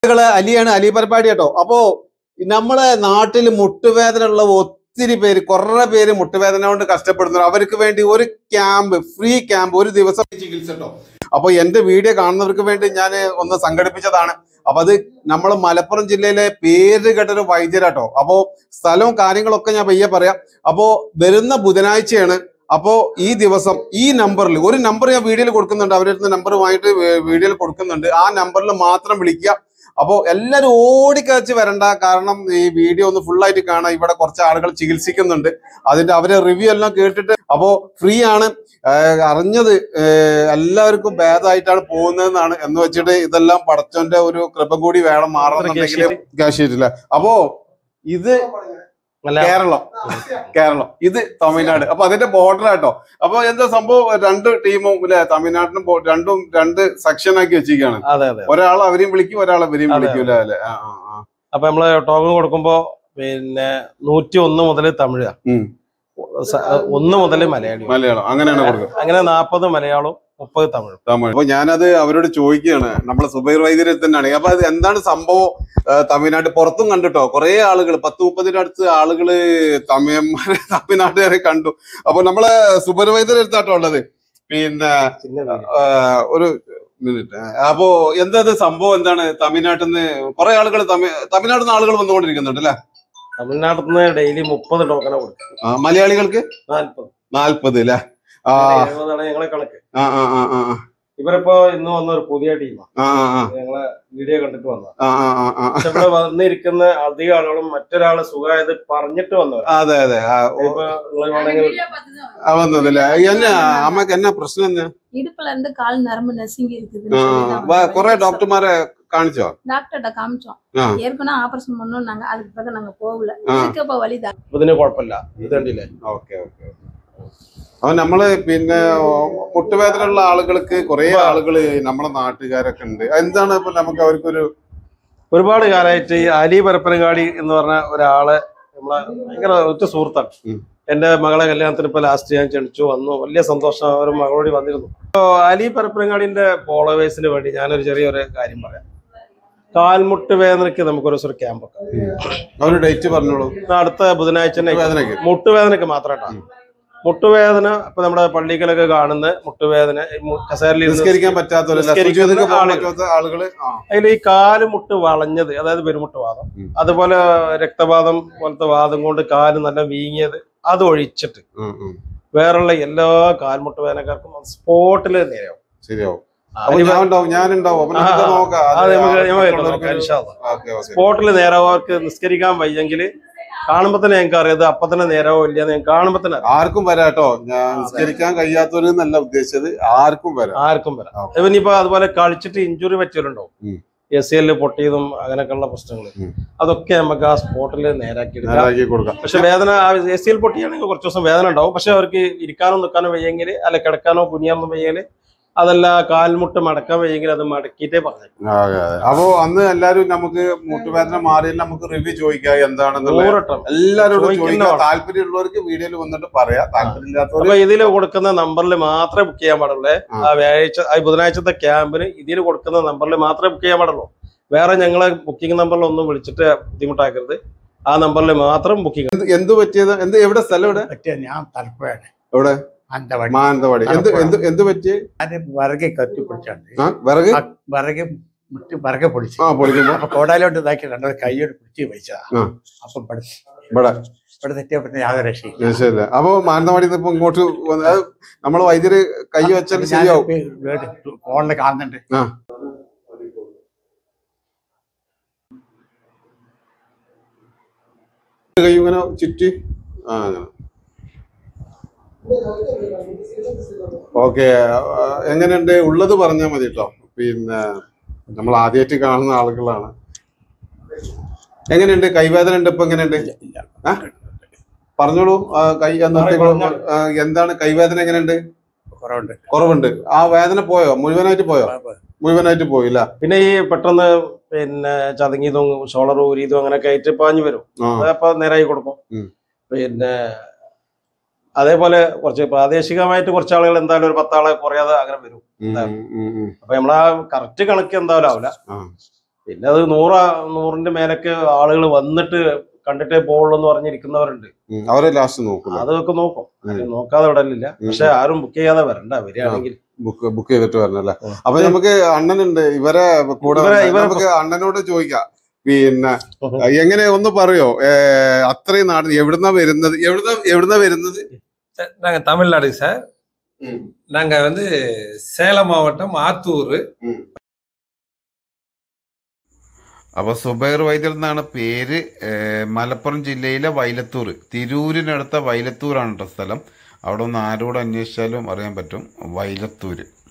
അലിയാണ്, അലി പരിപാടി കേട്ടോ. അപ്പോ നമ്മളെ നാട്ടിൽ മുട്ടുവേദന ഉള്ള ഒത്തിരി പേര്, കുറെ പേര് മുട്ടുവേദന കൊണ്ട് കഷ്ടപ്പെടുന്നു. അവർക്ക് വേണ്ടി ഒരു ക്യാമ്പ്, ഫ്രീ ക്യാമ്പ്, ഒരു ദിവസം ചികിത്സ കേട്ടോ. അപ്പൊ എന്റെ വീഡിയോ കാണുന്നവർക്ക് വേണ്ടി ഞാൻ ഒന്ന് സംഘടിപ്പിച്ചതാണ്. അപ്പൊ അത് നമ്മൾ മലപ്പുറം ജില്ലയിലെ പേര് കേട്ടൊരു വൈദ്യരാട്ടോ. അപ്പോ സ്ഥലവും കാര്യങ്ങളൊക്കെ ഞാൻ പയ്യെ പറയാം. അപ്പോ വരുന്ന ബുധനാഴ്ചയാണ്. അപ്പോ ഈ ദിവസം ഈ നമ്പറിൽ, ഒരു നമ്പർ ഞാൻ വീഡിയോയിൽ കൊടുക്കുന്നുണ്ട്, അവരുടെ നമ്പറുമായിട്ട് വീഡിയോയിൽ കൊടുക്കുന്നുണ്ട്. ആ നമ്പറിൽ മാത്രം വിളിക്കുക. അപ്പോ എല്ലാരും ഓടിക്കച്ച് വരണ്ട, കാരണം ഈ വീഡിയോ ഒന്ന് ഫുൾ ആയിട്ട് കാണാം. ഇവിടെ കുറച്ച് ആളുകൾ ചികിത്സിക്കുന്നുണ്ട്, അതിന്റെ അവരെ റിവ്യൂ എല്ലാം കേട്ടിട്ട്. അപ്പോ ഫ്രീ ആണ്. അറിഞ്ഞത് എല്ലാവർക്കും ഭേദമായിട്ടാണ് പോകുന്നതെന്നാണ്. എന്ന് വെച്ചിട്ട് ഇതെല്ലാം പടച്ചോന്റെ ഒരു കൃപ കൂടി വേണം മാറണമെന്നുണ്ടെങ്കിൽ കാശിയിട്ടില്ല. അപ്പോ ഇത് കേരളം, ഇത് തമിഴ്നാട്. അപ്പൊ അതിന്റെ ബോർഡർ ആട്ടോ. അപ്പൊ എന്താ സംഭവം, രണ്ട് ടീമും അല്ലെ, തമിഴ്നാട്ടിനും രണ്ട് സെക്ഷൻ ആക്കി വെച്ചിരിക്കുകയാണ്. ഒരാൾ അവരെയും വിളിക്കും, ഒരാൾ അവരെയും വിളിക്കൂല അല്ലെ. അപ്പൊ നമ്മള് ടോക്കൺ കൊടുക്കുമ്പോ പിന്നെ 101 മുതൽ തമിഴ്, 1 മുതൽ മലയാളം അങ്ങനെയാണ് കൊടുക്കുക. അങ്ങനെ 40 മലയാളവും 30 തമിഴ്. അപ്പൊ ഞാനത് അവരോട് ചോദിക്കുകയാണ്, നമ്മളെ സുബൈർ വൈദ്യരിൽ തന്നെയാണ്. അപ്പൊ അത് എന്താണ് സംഭവം, തമിഴ്നാട് പുറത്തും കണ്ടിട്ടോ കുറെ ആളുകൾ, 10-30 അടുത്ത് ആളുകള് തമിഴ്നാട്ടുകാരെ കണ്ടു. അപ്പൊ നമ്മളെ സുബൈർ വൈദ്യർ എടുത്താട്ടോ ഉള്ളത്. പിന്നെ ഒരു മിനിറ്റ്. അപ്പോ എന്താ സംഭവം, എന്താണ് തമിഴ്നാട്ടിൽ നിന്ന് കുറെ ആളുകൾ, തമിഴ്നാട്ടിൽ നിന്ന് ആളുകൾ വന്നുകൊണ്ടിരിക്കുന്നുണ്ട് അല്ലെ. തമിഴ്നാട്ടിൽ നിന്ന് ഡെയിലി 30 ടോക്കണ കൊടുക്കും. മലയാളികൾക്ക് 40 അല്ലെ. ഞങ്ങളെ കണക്ക്. ഇവരിപ്പോ ഇന്ന് വന്ന ഒരു പുതിയ ടീമാണ്. ഞങ്ങളെ വീഡിയോ കണ്ടിട്ട് വന്ന. പക്ഷെ ഇവിടെ വന്നിരിക്കുന്ന അധികം ആളുകളും മറ്റൊരാള് സുഖമായത് പറഞ്ഞിട്ട് വന്നവർ. അതെ അതെ. വന്നതല്ലേ. അമ്മക്ക് എന്നാ പ്രശ്നം എന്നാ? இடுப்புல இருந்து கால் நரம்பு நசுங்கி இருக்குது. குறை டாக்டர்மார காமிச்சோம், டாக்டர்ட்ட காமிச்சோம். ஏற்கனவே ஆபரேஷன் பண்ணோம் நாங்க. அதுக்கு பிறகு நாங்க போகல. இதுக்கு இப்ப வலிதான். ഇതിന് കുഴപ്പമില്ല. ഇത് കണ്ടില്ലേ. Okay okay. അപ്പൊ നമ്മള് പിന്നെ മുട്ടുവേദന ഉള്ള ആളുകൾക്ക് കുറെ ആളുകള് നമ്മുടെ നാട്ടുകാരൊക്കെ ഉണ്ട്. എന്താണ് ഇപ്പൊ നമുക്ക് അവർക്കൊരു ഒരുപാട് കാലമായിട്ട് ഈ അലി പരപ്പനങ്ങാടി എന്ന് പറഞ്ഞ ഒരാളെ നമ്മളെ ഭയങ്കര ഒറ്റ സുഹൃത്താണ്. എന്റെ മകളെ കല്യാണത്തിന് ഇപ്പൊ ലാസ്റ്റ് ഞാൻ ക്ഷണിച്ചു വന്നു. വലിയ സന്തോഷം, അവർ മകളോട് വന്നിരുന്നു. അലി പരപ്പനങ്ങാടിന്റെ ഫോളോവേഴ്സിന് വേണ്ടി ഞാനൊരു ചെറിയൊരു കാര്യം പറയാം. കാൽമുട്ട് വേദനയ്ക്ക് നമുക്കൊരു ക്യാമ്പൊക്കെ ഒരു ഡേറ്റ് പറഞ്ഞോളൂ. അടുത്ത ബുധനാഴ്ച മുട്ടുവേദനയ്ക്ക് മാത്രമായിട്ടാണ്. മുട്ടുവേദന ഇപ്പൊ നമ്മുടെ പള്ളികളൊക്കെ കാണുന്ന മുട്ടുവേദന, കസേരയിൽ നിസ്കരിക്കാൻ പറ്റാത്ത ആളുകള്, അതിൽ ഈ കാലുമുട്ട് വളഞ്ഞത്, അതായത് പെരുമുട്ട് വാദം, അതുപോലെ രക്തവാദം പോലത്തെ വാദം കൊണ്ട് കാല് നല്ല വീങ്ങിയത്, അത് ഒഴിച്ചിട്ട് വേറുള്ള എല്ലാ കാൽമുട്ട് വേദനക്കാർക്കും സ്പോട്ടില് നേരെയാവും. ശരിയാവും. സ്പോട്ടില് നേരാവും. അവർക്ക് നിസ്കരിക്കാൻ വയ്യെങ്കിൽ കാണുമ്പോ തന്നെ ഞങ്ങൾക്ക് അറിയാം അപ്പൊ തന്നെ നേരവോ ഇല്ല. കാണുമ്പോ തന്നെ ആർക്കും വരാട്ടോ. ഞാൻ നിസ്കരിക്കാൻ കഴിയാത്തവരെന്നല്ല ഉദ്ദേശിച്ചത്, ആർക്കും വരാം. ഇവനിപ്പോ അതുപോലെ കളിച്ചിട്ട് ഇഞ്ചുറി പറ്റിയവരുണ്ടാവും, ACL പൊട്ടിയതും അങ്ങനെയൊക്കെയുള്ള പ്രശ്നങ്ങൾ. അതൊക്കെ നമുക്ക് ആ സ്പോട്ടിൽ നേരാക്കി കൊടുക്കാം. പക്ഷെ വേദന ACL പൊട്ടിയാണെങ്കിൽ കുറച്ച് ദിവസം വേദന ഉണ്ടാവും. പക്ഷെ അവർക്ക് ഇരിക്കാനോ നിൽക്കാനോ വയ്യെങ്കിൽ, അല്ല കിടക്കാനോ കുനിയാനോ വയ്യെങ്കിൽ, അതല്ല കാൽമുട്ട് മടക്കാൻ വയ്യെങ്കിൽ അത് മടക്കിയിട്ടേ പറഞ്ഞു. അപ്പോ അന്ന് എല്ലാരും നമുക്ക് മുട്ടുവേദന മാറിയാൽ നമുക്ക് റിവ്യൂ ചോദിക്കാം എന്താണെന്നുള്ളത്. എല്ലാവരോടും താല്പര്യമുള്ളവർക്ക് വീഡിയോയിൽ വന്നിട്ട് പറയാം. താല്പര്യമില്ലാത്തവർ ഇതിൽ കൊടുക്കുന്ന നമ്പറിൽ മാത്രമേ ബുക്ക് ചെയ്യാൻ പാടുള്ളൂ. ആ ബുധനാഴ്ചത്തെ ക്യാമ്പിന് ഇതിൽ കൊടുക്കുന്ന നമ്പറിൽ മാത്രമേ ബുക്ക് ചെയ്യാൻ പാടുള്ളൂ. വേറെ ഞങ്ങളെ ബുക്കിംഗ് നമ്പറിൽ ഒന്നും വിളിച്ചിട്ട് ബുദ്ധിമുട്ടാക്കരുത്. ആ നമ്പറിൽ മാത്രം ബുക്കിംഗ്. എന്ത് പറ്റിയത്? എവിടെ സ്ഥലം? ഇവിടെ ഞാൻ തലപ്പുഴയാണ്. എവിടെ? മാനന്തവാടി. എന്ത് പറ്റി? വിറകെ കത്തി പിടിച്ചാണ്ട് വിറകെ പൊടിച്ചു. അപ്പൊ കോടാലോട്ട് ഇതാക്കി രണ്ടു കൈയോട് പിടിച്ച് വെച്ചാ. അപ്പൊ ഇവിടെ തെറ്റിയപ്പോ യാതൊരു രക്ഷയില്ല. അപ്പൊ മാനന്തവാടി ഇങ്ങോട്ട് നമ്മള് വൈദ്യര് കൈ വെച്ചാൽ ശരിയാവും. ഫോണില് കാണുന്നുണ്ട്. കൈ ഇങ്ങനെ ചുറ്റി. ഓക്കെ. എങ്ങനെയുണ്ട് ഉള്ളത് പറഞ്ഞാൽ മതി കേട്ടോ. പിന്നെ നമ്മൾ ആദ്യമായിട്ട് കാണുന്ന ആളുകളാണ്. എങ്ങനെയുണ്ട്? കൈവേദന ഉണ്ട് ഇപ്പൊ? എങ്ങനെയുണ്ട്? പറഞ്ഞോളൂ. കൈ എന്താണ് കൈവേദന? എങ്ങനെയുണ്ട്? കുറവുണ്ട്. ആ വേദന പോയോ? മുഴുവനായിട്ട് പോയോ? മുഴുവനായിട്ട് പോയില്ല. പിന്നെ ഈ പെട്ടെന്ന് പിന്നെ ചതങ്ങിയതും ഷോളർ ഊരിയതും അങ്ങനെയൊക്കെ ആയിട്ട് പാഞ്ഞു വരും. അതപ്പോ നേരായി കൊടുക്കും. പിന്നെ അതേപോലെ കുറച്ച് പ്രാദേശികമായിട്ട് കുറച്ച് ആളുകൾ എന്തായാലും ഒരു 10 ആളെ കുറയാതെ അങ്ങനെ വരും. അപ്പൊ നമ്മളാ കറക്റ്റ് കണക്ക് എന്തായാലും ആവില്ല. പിന്നെ അത് 100ന്റെ മേലൊക്കെ ആളുകൾ വന്നിട്ട് കണ്ടിട്ടേ പോകുള്ളൂ എന്ന് പറഞ്ഞിരിക്കുന്നവരുണ്ട്. അവരെ ലാസ്റ്റ് നോക്കും, അതൊക്കെ നോക്കും, നോക്കാതെ വിടലില്ല. പക്ഷെ ആരും ബുക്ക് ചെയ്യാതെ വരണ്ട, വരികയാണെങ്കിൽ ബുക്ക് ചെയ്തിട്ട് വരണല്ലേ. അപ്പൊ നമുക്ക് അണ്ണനുണ്ട്, ഇവരെ കൂടെ നമുക്ക് അണ്ണനോട് ചോദിക്കാം. പിന്നെ എങ്ങനെ ഒന്ന് പറയോ, അത്രയും നാട് എവിടുന്നാ വരുന്നത്? എവിടുന്നാ വരുന്നത്? நாங்க தமிழ்நாடு சார். நாங்க வந்து சேலம் மாவட்டம் ஆத்தூர். അപ്പൊ സുബൈർ വൈദ്യർ എന്നാണ് പേര്. മലപ്പുറം ജില്ലയിലെ വൈലത്തൂർ, തിരൂരിനടുത്ത വൈലത്തൂരാണ് കേട്ടോ സ്ഥലം. അവിടെ ഒന്ന് ആരോട് അന്വേഷിച്ചാലും അറിയാൻ പറ്റും, വൈലത്തൂര്.